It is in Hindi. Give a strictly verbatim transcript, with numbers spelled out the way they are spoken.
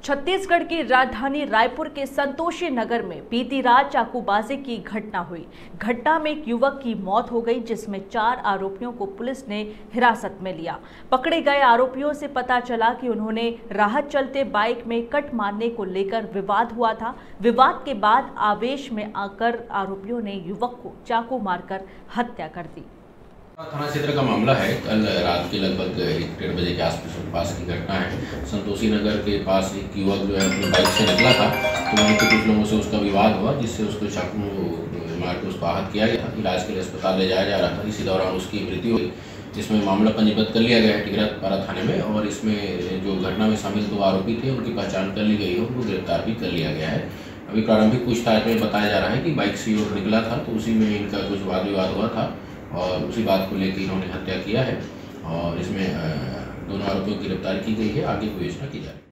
छत्तीसगढ़ की राजधानी रायपुर के संतोषी नगर में बीती रात चाकूबाजी की घटना हुई। घटना में एक युवक की मौत हो गई, जिसमें चार आरोपियों को पुलिस ने हिरासत में लिया। पकड़े गए आरोपियों से पता चला कि उन्होंने राह चलते बाइक में कट मारने को लेकर विवाद हुआ था। विवाद के बाद आवेश में आकर आरोपियों ने युवक को चाकू मारकर हत्या कर दी। थाना क्षेत्र का मामला है। कल रात के लगभग एक डेढ़ बजे के आसपास पास की घटना है। संतोषी नगर के पास एक युवक जो है अपनी बाइक से निकला था, तो वहीं पे कुछ लोगों से उसका विवाद हुआ, जिससे उसको चाकू मार के उसको आहत किया गया। इलाज के लिए अस्पताल ले जाया जा रहा था। इसी दौरान उसकी मृत्यु हुई, जिसमें मामला पंजीबद्ध कर लिया गया है टिकरापारा थाने में। और इसमें जो घटना में शामिल दो आरोपी थे, उनकी पहचान कर ली गई है, उनको गिरफ्तार भी कर लिया गया है। अभी प्रारंभिक पूछताछ में बताया जा रहा है कि बाइक से ओर निकला था, तो उसी में इनका कुछ वाद विवाद हुआ था और उसी बात को लेकर इन्होंने हत्या किया है। और इसमें दोनों आरोपियों की गिरफ्तारी की गई है। आगे की योजना की जा रही है।